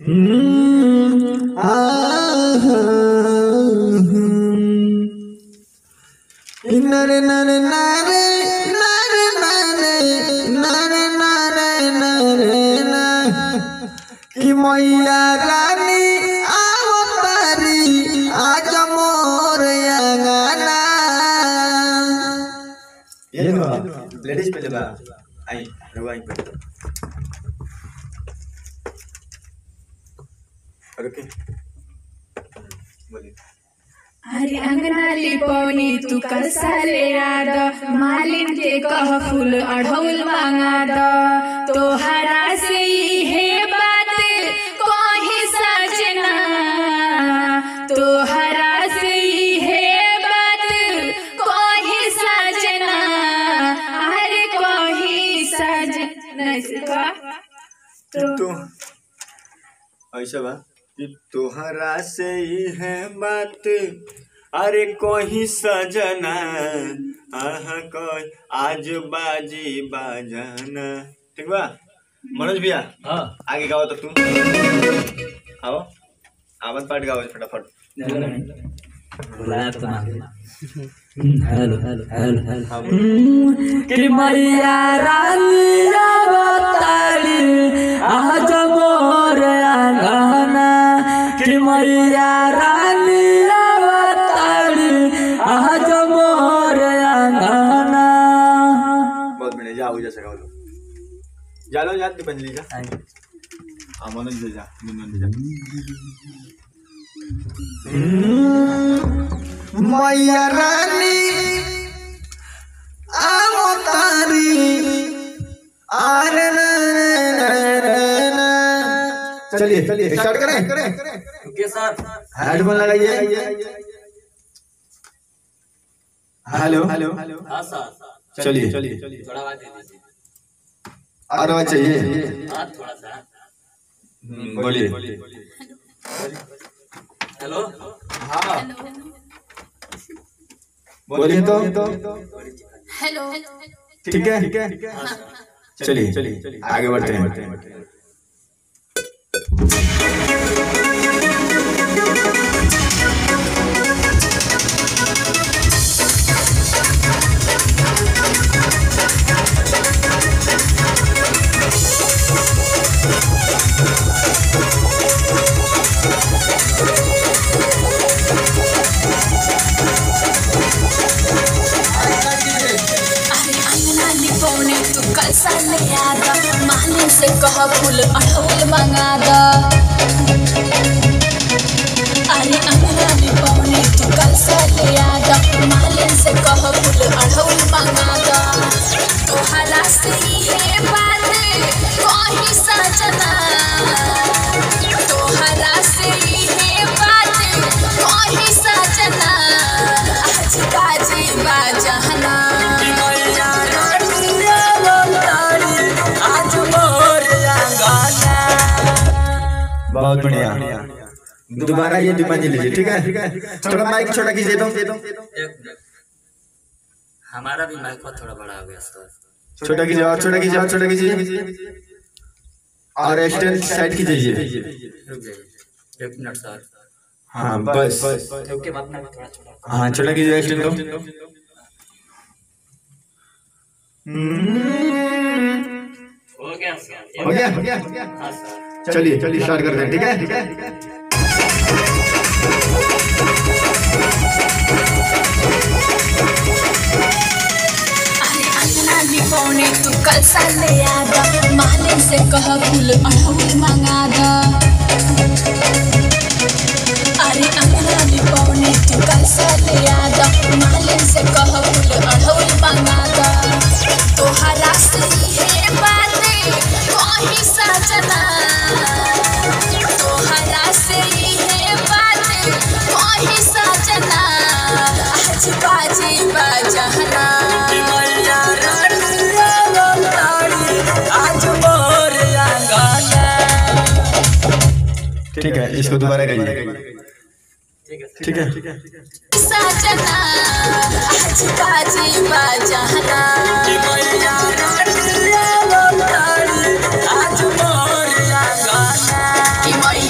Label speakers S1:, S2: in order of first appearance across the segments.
S1: नरे नरे नरे नरे नरे नरे नरे नरे कि मैया रानी अवतारी आज मोर अंगना। ये लेडीज पे लगा आई रुआई पे ओके बोलिए।
S2: अरे अंगना लिपौनी तू कलसा ले आद मालिन के कह फूल अढ़ौल मांगा द तोहरा से हे बात कही सजना तोहरा से हे बात कही सजना अरे कही सजना
S1: तो ऐसा बा कि तोहरा से ही है बात अरे कोई सजना आहा कोई आज बाजी बाजाना। ठीक बा मनोज भैया। हाँ आगे गाओ तो तुम आओ आवाज पाठ गाओ फटाफट।
S3: बुलाया तो हेलो हेलो हेलो हेलो कि मैया रानी अवतारी आज मोर अंगना कि मैया रानी अवतारी आज मोर अंगना।
S1: बहुत बढ़िया जाओ जैसे गाओ जालो याद दीपांजलि जा मनोज भैया जा मैया रानी अवतारी चलिए चलिए स्टार्ट करें।
S3: ओके सर
S1: हेडफोन लगाइए। हेलो हेलो
S3: हां सर
S1: चलिए चलिए
S3: थोड़ा आवाज दे दीजिए
S1: और आवाज चाहिए।
S3: हां थोड़ा सा
S1: बोलिए।
S3: हेलो हां
S1: बोलिए तो
S2: हेलो
S1: ठीक है चलिए चलिए आगे बढ़ते हैं।
S2: कलसा ले आद मालिन से कह फूल अढ़ौल मांगा द अरे अंगना लिपौनी तू कलसा ले आद मालिन से कह फूल अढ़ौल मांगा द तोहरा से हे बात कही सजना तोहरा से हे बात कही सजना आज बाजी बाजहना
S1: बहुत बढ़िया। दोबारा ये दीपांजलि जी ठीक है। थोड़ा माइक छोटा कीजिए तो
S3: हमारा भी माइक थोड़ा बड़ा हो गया सर।
S1: छोटा कीजिए और छोटा कीजिए और छोटा कीजिए और स्टैंड साइड कीजिए।
S3: रुक जाइए 1 मिनट सर।
S1: हाँ बस
S3: ओके अपना थोड़ा छोटा
S1: हाँ छोटा कीजिए स्टैंड को।
S3: हो गया सर
S1: हो गया
S3: हां सर
S1: चलिए चलिए स्टार्ट करते हैं। ठीक है
S2: अरे अंगना लिपौनी तू कलसा ले आद मालिन से कह फूल अढ़ौल मांगा द अरे अंगना लिपौनी तू कलसा ले आद मालिन से कह फूल अढ़ौल मांगा द तोहरा से हे बात कही सजना तोहरा से हे बात कही सजना आज बाजी बाजहना
S3: मैया रानी अवतारी आज मोर अंगना।
S1: ठीक है इसको दोबारा करिए। ठीक है
S2: सजना आज बाजी बाजहना
S3: मैया रानी अवतारी आज मोर अंगना।
S2: कि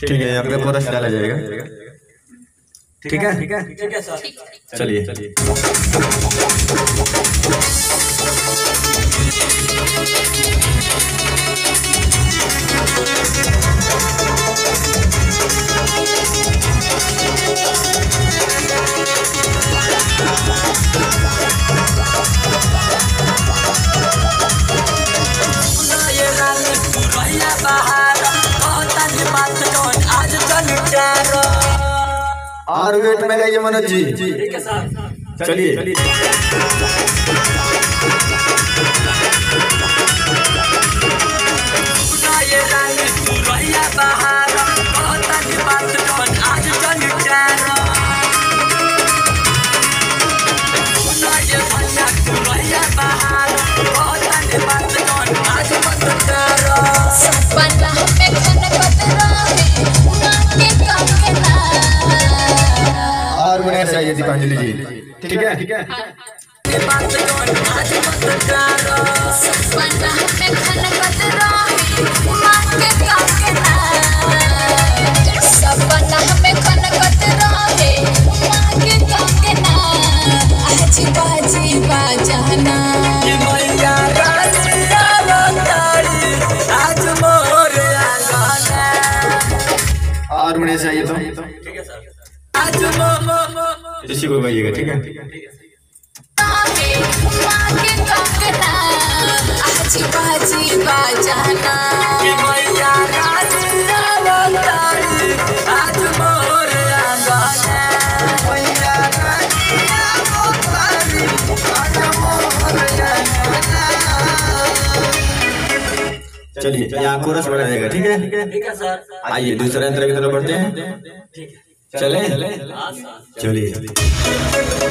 S1: ठीक है, अगले कोरस डाला जाएगा। ठीक है
S3: ठीक है सर।
S1: चलिए। और वेट में गाइए मनोज जी।
S3: ठीक है सर।
S1: चलिए। और बढ़िया चाहिए दीपांजलि जी। ठीक है। और बढ़िया चाहिए तो
S3: ठीक है सर।
S1: इसी को गाइएगा। ठीक है। चलिए, यहाँ कोरस बना जाएगा। ठीक है।
S3: ठीक है सर।
S1: आइए दूसरे यंत्र की तरफ बढ़ते हैं।
S3: ठीक है।
S1: चले।
S3: हाँ सर।
S1: चलिए।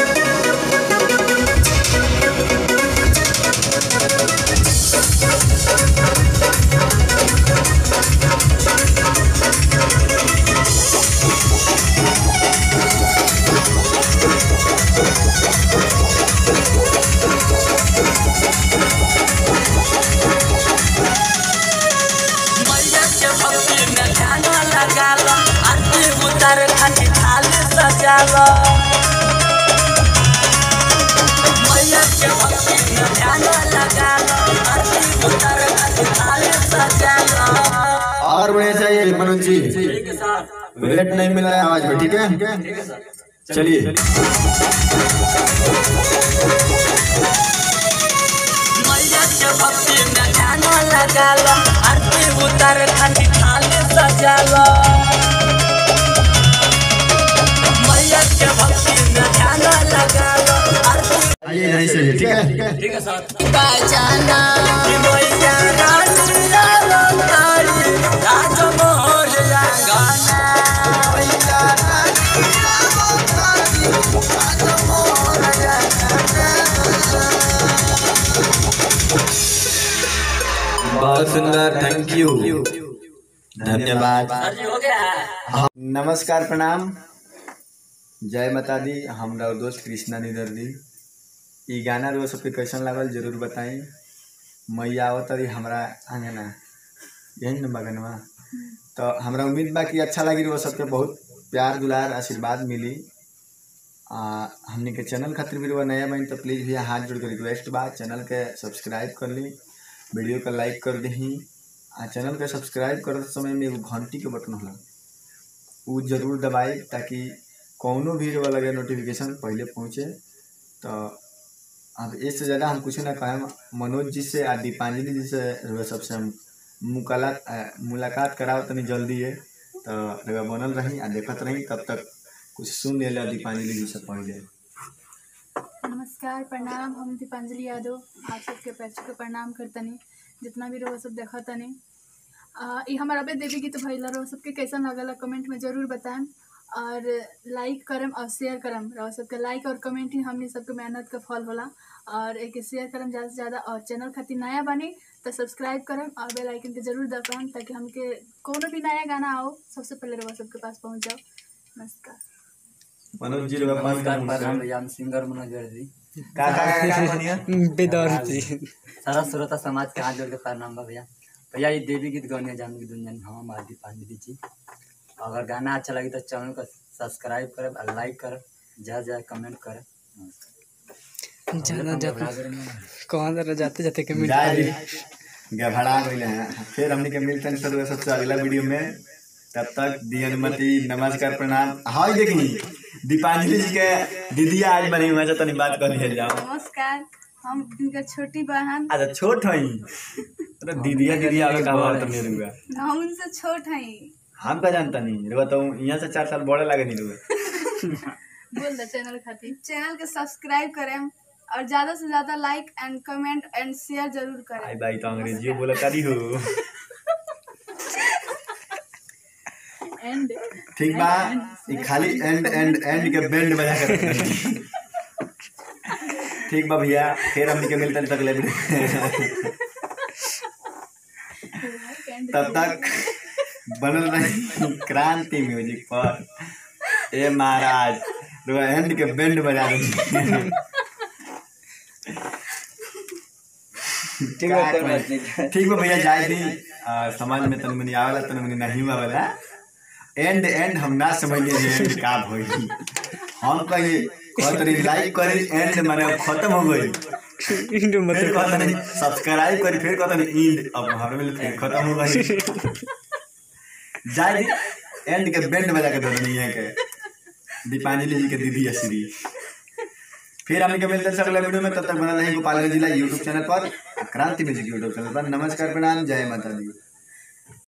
S1: और बढ़िया चाहिए मनोज जी।
S3: ठीक है सर।
S1: वेट नहीं मिल रहा है आवाज में। ठीक है।
S3: ठीक है सर।
S1: चलिए। आइए नहीं सही है। ठीक है।
S3: ठीक है सर।
S1: बहुत सुंदर, थैंक यू, धन्यवाद।
S3: सर जी हो गया है।
S1: नमस्कार, प्रणाम, जय माता दी। हमरा दोस्त कृष्णा निदर्दी। ई गाना रो सबके कैसन लागल जरूर बताई। मैया आवत रही हमरा आंगना, यही न बगनवा। तो हमरा उम्मीद बा कि अच्छा लगी। वो सबके बहुत प्यार दुलार आशीर्वाद मिली। हमने के चैनल खातिर भी नया बनी तो प्लीज़ भैया हाथ जोड़ कर रिक्वेस्ट बा, चैनल के सब्सक्राइब कर ली, वीडियो का लाइक कर दही। चैनल के सब्सक्राइब करते समय में एगो घंटी के बटन होला, वो जरूर दबाई ताकि कौनो वीडियो लगे नोटिफिकेशन पहले पहुँचे। तो अब इससे ज़्यादा हम कुछ ना कहें। मनोज जी से और दीपांजलि जी से सबसे हम मुलाकात कराओ तनी जल्दी है। तो बनल रही आ देखत रही, तब तक कुछ सुन ले दीपांजलि जी से पहले।
S2: नमस्कार, प्रणाम। हम दीपांजलि यादव आप सबके पैर के प्रणाम करतनी, जितना भी रहो सब देखा तनी। ये हमारा अबे देवी गीत भैला रहो सबके कैसा लगल कमेंट में जरूर बताएं, और लाइक करम और शेयर करम। रहो सबके लाइक और कमेंट ही हमने सबके मेहनत का फल होला। और एक शेयर करम ज़्यादा से ज़्यादा, और चैनल खातिर नया बनी तो सब्सक्राइब करम और बेल आइकन के जरूर दबाएं ताकि हमके कोनो भी नया गाना आओ सबसे पहले रहो सबके पास पहुँच जाओ। नमस्कार।
S1: मनोज जी
S4: भैया, हम सिंगर मनोज जी सारा श्रोता समाज के हाथ जोड़ के प्रणाम बा भैया। भैया ये देवी गीत गौनिया जान की दुनिया हम दीपांजलि जी। अगर गाना अच्छा लगी तो चैनल को सब्सक्राइब करे और लाइक करे, जा कमेंट करे।
S2: कौन जरा जाते जाते कमेंट
S1: गभड़ा गई है। फिर हमने के मिलते हैं सबसे अगला वीडियो में। तब तक दी अनुमति, नमस्कार, प्रणाम। हाँ देखी दीपांजलि जी के दीदिया आज बनी हुआ तनी बात कर लिया जाओ।
S5: नमस्कार, हम इनका छोटी बहन।
S1: अच्छा छोट हई तो दीदिया आगे का बात नहीं रुआ।
S5: हम उनसे छोट हई।
S1: हम का जानता नहीं रुआ, तो यहाँ से 4 साल बड़े लगे नहीं रुआ।
S5: बोल दे चैनल खातिर। चैनल के सब्सक्राइब करें और ज्यादा से ज्यादा like and comment and share जरूर करें।
S1: आई भाई तो अंग्रेजी बोला करी हो।
S5: एंड
S1: ठीक बा, ये खाली एंड के बैंड बजा कर। ठीक बा भैया, फिर हम के मिलते हैं अगले वीडियो। तब तक बनल रही क्रांति म्यूजिक पर। ए महाराज एंड के बैंड बजा दे। ठीक है भैया, जाए दी समाज में तन मनी आवेला तन मनी नहीं आवेला। एंड हम ना समझिए एंड का होई। हम कहीं कहतरी लाइक करी एंड माने खत्म हो गई। फिर कहतरी सब्सक्राइब करी, फिर कहतरी एंड, अब हमारे में फिर खत्म हो गई। जाए दी एंड के बैंड बजा के दो दुनिया के दीपांजलि जी के दीदी श्री। फिर हम के मिलते हैं अगले वीडियो में। तब तक बना रहे गोपालगंज जिला यूट्यूब चैनल पर, क्रांति म्यूजिक यूट्यूब चैनल पर। नमस्कार, प्रणाम, जय माता दी।